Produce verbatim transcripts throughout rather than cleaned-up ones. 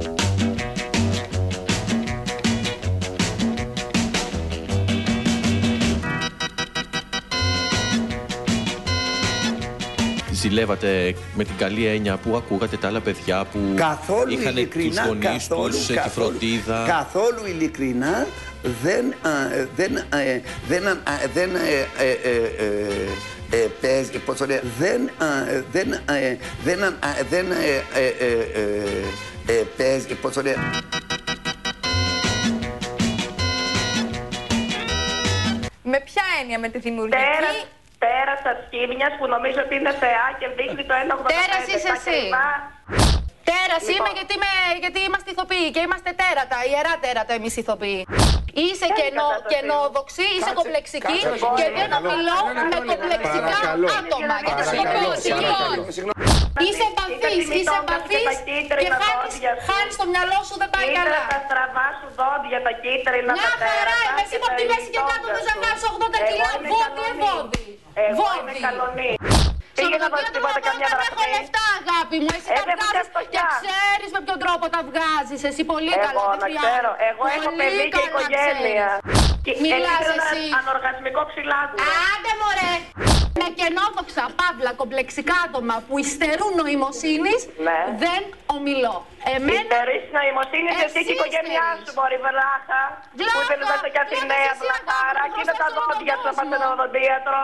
Ζηλεύατε με την καλή έννοια που ακούγατε τα άλλα παιδιά που καθόλου είχαν τους γονείς τους, τη φροντίδα? Καθόλου ειλικρινά δεν, δεν, δεν, δεν, παίζει, πώς το λέω, δεν, δεν, δεν, δεν παίζει, πώς το λέω. Με ποια έννοια, με τη δημιουργική? Τέρασα σκύμνιας που νομίζω ότι είναι θεά και δείχνει το ένα ογδόντα πέντε. Τέρας είσαι εσύ. Τέρας είμαι γιατί, με, γιατί είμαστε ηθοποιοί και είμαστε τέρατα, ιερά τέρατα εμείς ηθοποιοί. Είσαι κενο, κενόδοξη, είσαι κομπλεξική και δεν ομιλώ με κομπλεξικά άτομα. Γιατί είσαι εμπαθής, είσαι εμπαθής και χάνεις, χάνεις το μυαλό σου, δεν πάει καλά. Τα στραβά σου δόντια, τα κίτρινα, τα τέρατα. Μια χαρά είμαι, εσύ από τη μέση και κάτω δεν θα χάσεις ογδόντα κιλά, βόδι, βόδι. Εγώ είμαι καλονή. Πήγε να δώσει τίποτα καμιά δραχμή. Έχω λεφτά, αγάπη μου, εσύ τα βγάζεις και ξέρεις με ποιον τρόπο τα βγάζεις. Εσύ πολύ καλά, εγώ να ξέρω, εγώ έχω παιδί και οικογένεια. Μιλάς εσύ. Ανοργασμικό ψηλάκουλο. Άντε μωρέ. Με κενόδοξα, παύλα, κομπλεξικά άτομα που υστερούν νοημοσύνης, δεν ομιλώ. Υστερείς νοημοσύνης εσύ και η οικογένειά σου, μωρή βελάχα. Που ήθελες μέσα κι Αθηναία βλαχάρα και είδε τα δόντια σου να πας στον οδοντίατρο.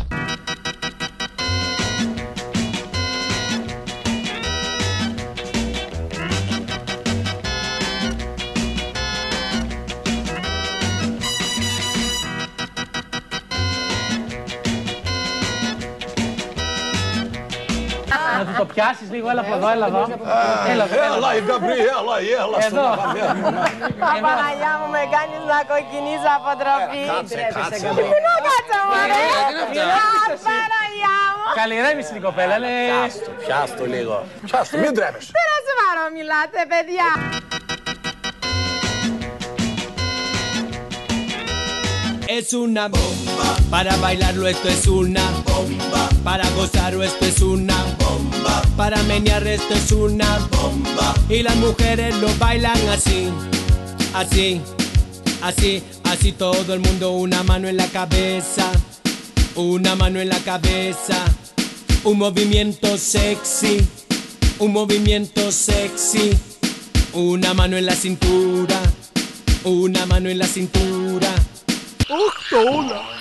Να του το πιάσεις λίγο, έλα από εδώ, έλα εδώ. Έλα, έλα, η Γκαμπριέλα, έλα στο Παναγιά μου, με κάνεις να κοκκινήσω από ντροπή. Κάτσε, κάτσε. Πού να κάτσω, μωρέ. Παναγιά μου. Καληρέμησε την κοπέλα, λε. Πιάστο, πιάστο λίγο. Πιάστο, μην τρέμεσαι. Τι να σοβαρό μιλάτε, παιδιά. Es una bomba, para bailarlo esto es una bomba, para gozarlo esto es una bomba, para menear esto es una bomba, y las mujeres lo bailan así, así, así, así todo el mundo, una mano en la cabeza, una mano en la cabeza, un movimiento sexy, un movimiento sexy, una mano en la cintura, una mano en la cintura. Αχ, το όλα.